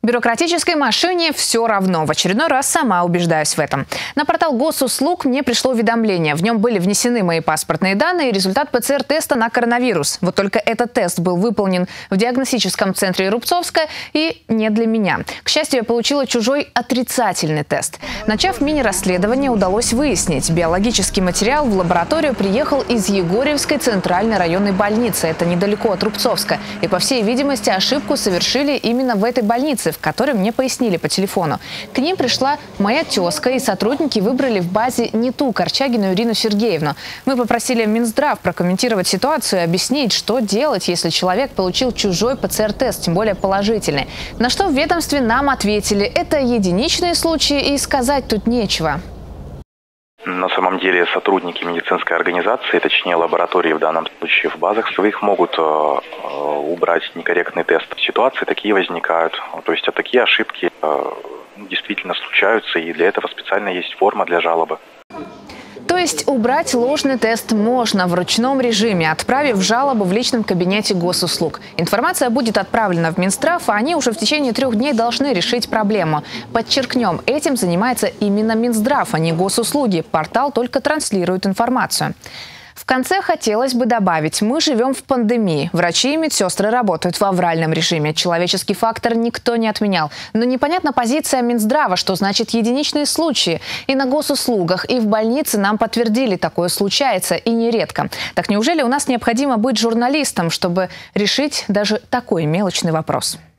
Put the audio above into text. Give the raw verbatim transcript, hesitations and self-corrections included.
Бюрократической машине все равно. В очередной раз сама убеждаюсь в этом. На портал госуслуг мне пришло уведомление. В нем были внесены мои паспортные данные и результат ПЦР-теста на коронавирус. Вот только этот тест был выполнен в диагностическом центре Рубцовска и не для меня. К счастью, я получила чужой отрицательный тест. Начав мини-расследование, удалось выяснить. Биологический материал в лабораторию приехал из Егорьевской центральной районной больницы. Это недалеко от Рубцовска. И, по всей видимости, ошибку совершили именно в этой больнице, в которой мне пояснили по телефону. К ним пришла моя тезка, и сотрудники выбрали в базе не ту Корчагину Ирину Сергеевну. Мы попросили Минздрав прокомментировать ситуацию и объяснить, что делать, если человек получил чужой ПЦР-тест, тем более положительный. На что в ведомстве нам ответили: это единичные случаи и сказать тут нечего. На самом деле сотрудники медицинской организации, точнее лаборатории в данном случае, в базах своих могут э, убрать некорректный тест. Ситуации такие возникают. То есть такие ошибки э, действительно случаются, и для этого специально есть форма для жалобы. То есть убрать ложный тест можно в ручном режиме, отправив жалобу в личном кабинете госуслуг. Информация будет отправлена в Минздрав, а они уже в течение трех дней должны решить проблему. Подчеркнем, этим занимается именно Минздрав, а не госуслуги. Портал только транслирует информацию. В конце хотелось бы добавить: мы живем в пандемии. Врачи и медсестры работают в авральном режиме. Человеческий фактор никто не отменял. Но непонятна позиция Минздрава, что значит единичные случаи. И на госуслугах, и в больнице нам подтвердили, такое случается и нередко. Так неужели у нас необходимо быть журналистом, чтобы решить даже такой мелочный вопрос?